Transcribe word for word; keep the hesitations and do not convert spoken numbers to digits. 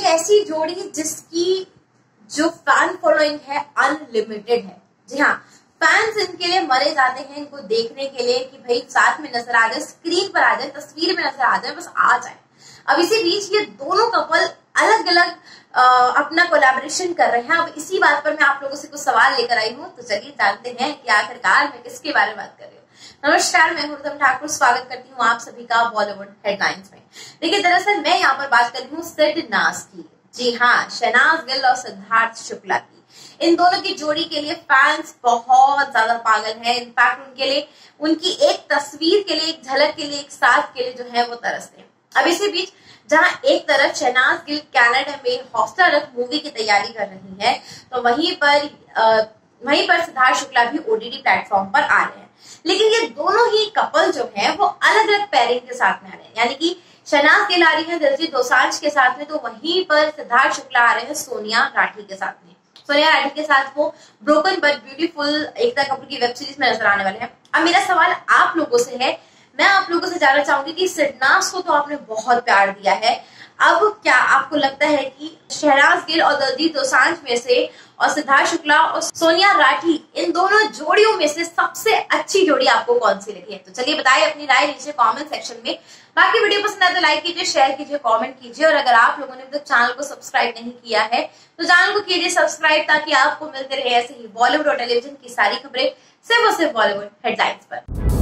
ऐसी जोड़ी जिसकी जो फैन फॉलोइंग है अनलिमिटेड है। जी हाँ, फैंस इनके लिए मरे जाते हैं, इनको देखने के लिए कि भाई साथ में नजर आ जाए, स्क्रीन पर आ जाए, तस्वीर में नजर आ जाए, बस आ जाए। अब इसी बीच ये दोनों कपल अलग अलग अपना कोलैबोरेशन कर रहे हैं। अब इसी बात पर मैं आप लोगों से कुछ सवाल लेकर आई हूँ, तो चलिए जानते हैं कि आखिरकार मैं किसके बारे में बात कर रही हूँ। नमस्कार, मैं हुरदम ठाकुर, स्वागत करती हूँ आप सभी का बॉलीवुड हेडलाइंस में। देखिए, दरअसल मैं यहाँ पर बात कर रही हूँ सिड नाज की। जी हाँ, शहनाज गिल और सिद्धार्थ शुक्ला की। इन दोनों की जोड़ी के लिए फैंस बहुत ज्यादा पागल हैं। इनफैक्ट उनके लिए, उनकी एक तस्वीर के लिए, एक झलक के लिए, एक साथ के लिए जो है वो तरसते हैं। अब इसी बीच जहां एक तरफ शहनाज गिल कनाडा में हौसला रख मूवी की तैयारी कर रही है, तो वहीं पर आ, वहीं पर सिद्धार्थ शुक्ला भी ओटीटी प्लेटफॉर्म पर आ रहे हैं। लेकिन ये दोनों ही कपल जो है वो अलग अलग पेयरिंग के साथ में आ रहे हैं, यानी कि शहनाज गिल आ रही है दिलजीत दोसांझ के साथ में, तो वहीं पर सिद्धार्थ शुक्ला आ रहे हैं सोनिया राठी के साथ में। सोनिया राठी के साथ वो broken but beautiful Ekta Kapoor की वेब सीरीज में नजर आने वाले हैं। अब मेरा सवाल आप लोगों से है, मैं आप लोगों से जानना चाहूंगी कि सिडनाज को तो आपने बहुत प्यार दिया है, अब क्या आपको लगता है कि शहनाज गिल और दिलजीत दोसांझ में से और सिद्धार्थ शुक्ला और सोनिया राठी, इन दोनों जोड़ियों में से सबसे अच्छी जोड़ी आपको कौन सी लगी है? तो चलिए बताइए अपनी राय नीचे कमेंट सेक्शन में। बाकी वीडियो पसंद आए तो लाइक कीजिए, शेयर कीजिए, कमेंट कीजिए, और अगर आप लोगों ने अभी तक चैनल को सब्सक्राइब नहीं किया है तो चैनल को कीजिए सब्सक्राइब, ताकि आपको मिलते रहे ऐसे ही बॉलीवुड और टेलीविजन की सारी खबरें सिर्फ और सिर्फ बॉलीवुड हेडलाइंस पर।